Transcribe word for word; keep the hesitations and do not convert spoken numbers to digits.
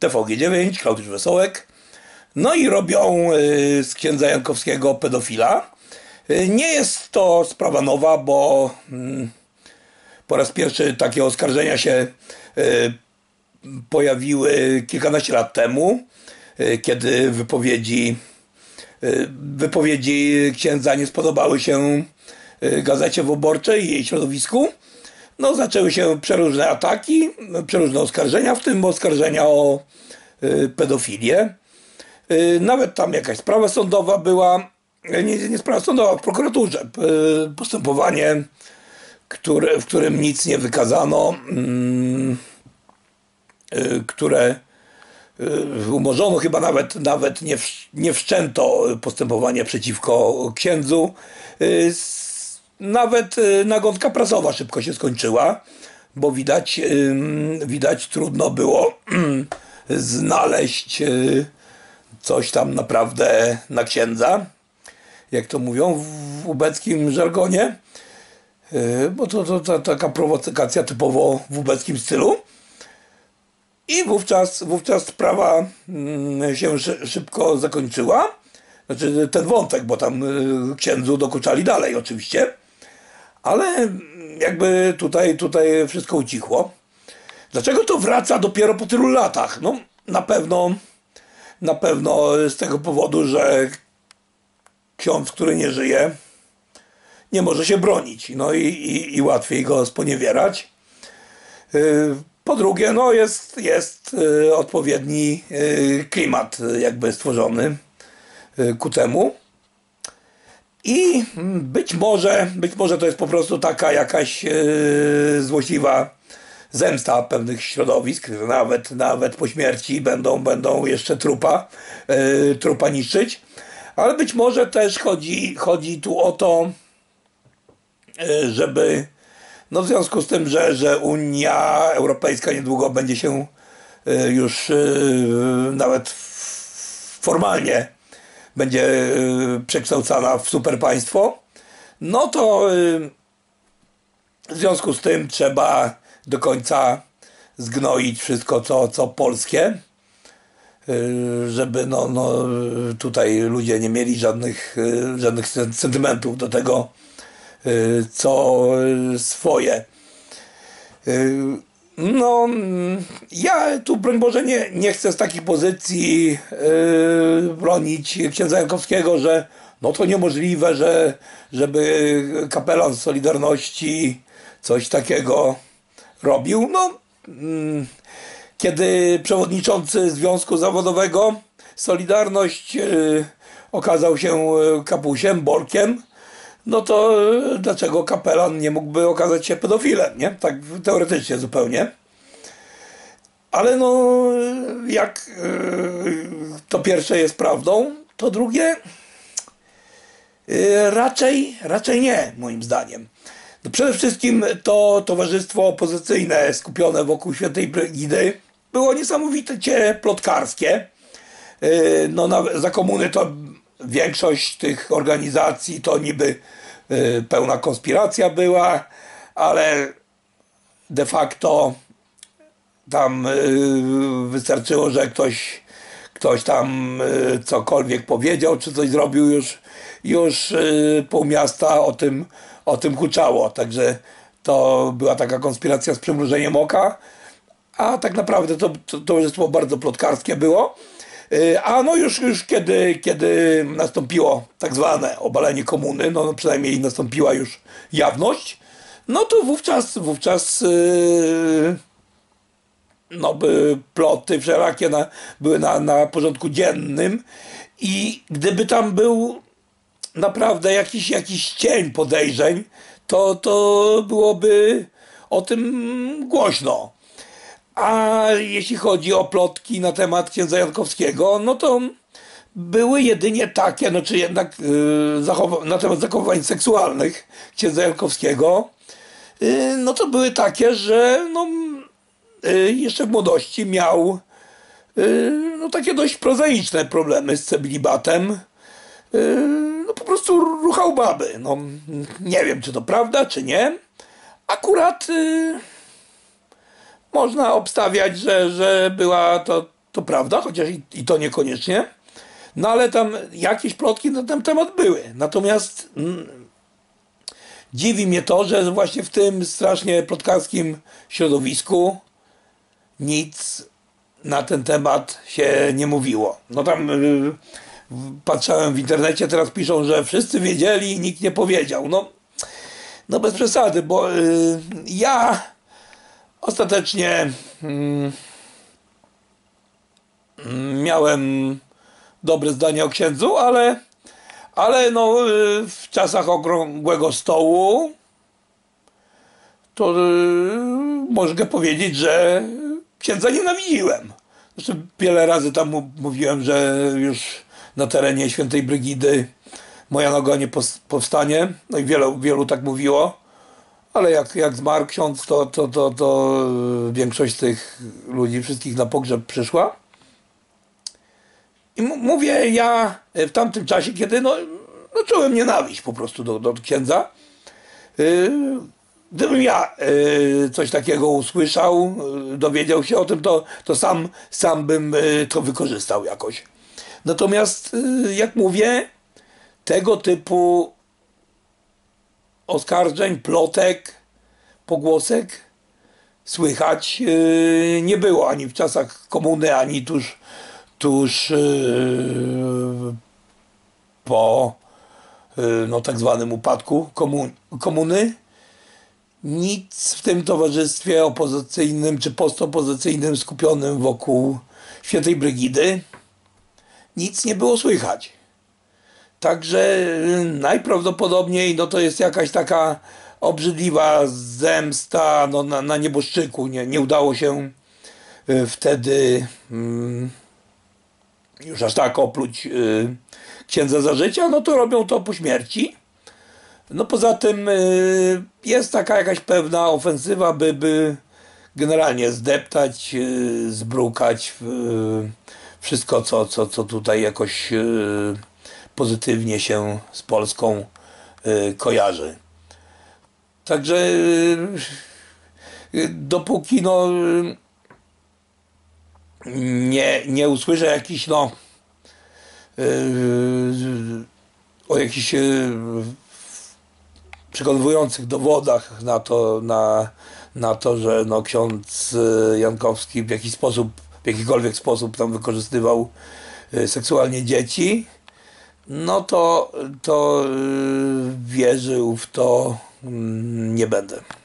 T V G dziewięć, Klaudiusz Wesołek. No i robią z księdza Jankowskiego pedofila. Nie jest to sprawa nowa, bo po raz pierwszy takie oskarżenia się pojawiły kilkanaście lat temu, kiedy wypowiedzi, wypowiedzi księdza nie spodobały się Gazecie Wyborczej i jej środowisku. No, zaczęły się przeróżne ataki, przeróżne oskarżenia, w tym oskarżenia o pedofilię. Nawet tam jakaś sprawa sądowa była, nie, nie sprawa sądowa, w prokuraturze. Postępowanie, które, w którym nic nie wykazano, które umorzono, chyba nawet, nawet nie, nie wszczęto postępowania przeciwko księdzu. Nawet nagonka prasowa szybko się skończyła, bo widać, widać trudno było znaleźć coś tam naprawdę na księdza, jak to mówią w ubeckim żargonie, bo to, to, to taka prowokacja typowo w ubeckim stylu. I wówczas, wówczas sprawa się szybko zakończyła. Znaczy ten wątek, bo tam księdzu dokuczali dalej oczywiście. Ale jakby tutaj, tutaj wszystko ucichło. Dlaczego to wraca dopiero po tylu latach? No na pewno, na pewno z tego powodu, że ksiądz, który nie żyje, nie może się bronić. No i, i, i łatwiej go sponiewierać. Po drugie, no jest, jest odpowiedni klimat jakby stworzony ku temu. I być może, być może to jest po prostu taka jakaś złośliwa zemsta pewnych środowisk, nawet, nawet po śmierci będą, będą jeszcze trupa, trupa niszczyć. Ale być może też chodzi, chodzi tu o to, żeby no w związku z tym, że, że Unia Europejska niedługo będzie się już nawet formalnie będzie przekształcana w superpaństwo, no to w związku z tym trzeba do końca zgnoić wszystko, co, co polskie, żeby no, no, tutaj ludzie nie mieli żadnych, żadnych sentymentów do tego, co swoje. No, ja tu, broń Boże, nie, nie chcę z takich pozycji yy, bronić księdza Jankowskiego, że no to niemożliwe, że, żeby kapelan Solidarności coś takiego robił. No, yy, kiedy przewodniczący Związku Zawodowego Solidarność yy, okazał się kapusiem, Borkiem, no to dlaczego kapelan nie mógłby okazać się pedofilem, nie? Tak teoretycznie zupełnie. Ale no, jak to pierwsze jest prawdą, to drugie raczej, raczej nie, moim zdaniem. No przede wszystkim to towarzystwo opozycyjne skupione wokół Świętej Brygidy było niesamowicie plotkarskie. No, na, za komuny to większość tych organizacji to niby y, pełna konspiracja była, ale de facto tam y, wystarczyło, że ktoś, ktoś tam y, cokolwiek powiedział, czy coś zrobił, już, już y, pół miasta o tym, o tym huczało. Także to była taka konspiracja z przymrużeniem oka, a tak naprawdę to, to towarzystwo bardzo plotkarskie było. A no już, już kiedy, kiedy nastąpiło tak zwane obalenie komuny, no przynajmniej nastąpiła już jawność, no to wówczas, wówczas yy, no by ploty wszelakie na, były na, na porządku dziennym i gdyby tam był naprawdę jakiś, jakiś cień podejrzeń, to, to byłoby o tym głośno. A jeśli chodzi o plotki na temat księdza Jankowskiego, no to były jedynie takie, no czy jednak yy, zachowa- na temat zachowań seksualnych księdza Jankowskiego, yy, no to były takie, że no, yy, jeszcze w młodości miał yy, no, takie dość prozaiczne problemy z celibatem. Yy, no po prostu ruchał baby. No, nie wiem, czy to prawda, czy nie. Akurat yy, można obstawiać, że, że była to to prawda, chociaż i, i to niekoniecznie. No ale tam jakieś plotki na ten temat były. Natomiast mm, dziwi mnie to, że właśnie w tym strasznie plotkarskim środowisku nic na ten temat się nie mówiło. No tam yy, patrzałem w internecie, teraz piszą, że wszyscy wiedzieli i nikt nie powiedział. No, no bez przesady, bo yy, ja ostatecznie yy, miałem dobre zdanie o księdzu, ale, ale no, yy, w czasach okrągłego stołu to yy, mogę powiedzieć, że księdza nienawidziłem. Zresztą wiele razy tam mówiłem, że już na terenie Świętej Brygidy moja noga nie powstanie. No i wielu, wielu tak mówiło. Ale jak, jak zmarł ksiądz, to, to, to, to większość z tych ludzi, wszystkich na pogrzeb przyszła. I mówię ja w tamtym czasie, kiedy no, no czułem nienawiść po prostu do, do księdza. Yy, Gdybym ja y, coś takiego usłyszał, y, dowiedział się o tym, to, to sam, sam bym y, to wykorzystał jakoś. Natomiast, y, jak mówię, tego typu oskarżeń, plotek, pogłosek słychać y, nie było ani w czasach komuny, ani tuż, tuż y, po y, no, tak zwanym upadku komun komuny. Nic w tym towarzystwie opozycyjnym czy postopozycyjnym skupionym wokół Świętej Brygidy nic nie było słychać. Także najprawdopodobniej no to jest jakaś taka obrzydliwa zemsta no, na, na nieboszczyku. Nie, nie udało się wtedy mm, już aż tak opluć y, księdza za życia, no to robią to po śmierci. No poza tym y, jest taka jakaś pewna ofensywa, by, by generalnie zdeptać, y, zbrukać y, wszystko, co, co, co tutaj jakoś y, pozytywnie się z Polską y, kojarzy. Także y, dopóki no, y, nie, nie usłyszę jakichś no y, o jakichś y, przekonujących dowodach na to, na, na to, że no, ksiądz Jankowski w jakiś sposób, w jakikolwiek sposób tam wykorzystywał seksualnie dzieci, no to, to wierzył w to nie będę.